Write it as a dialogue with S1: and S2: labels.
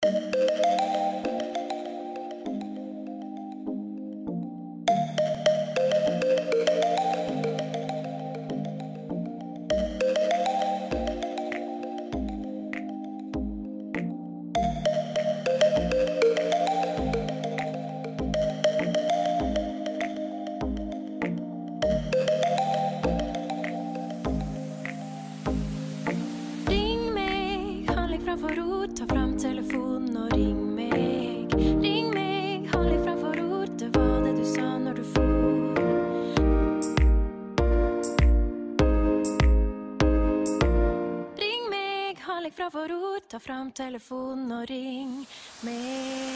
S1: Framfor ord, ta fram telefonen og ring meg. Ring meg, hold deg framfor ord. Det var det du sa når du for. Ring meg, hold deg framfor ord. Ta fram telefonen og ring meg.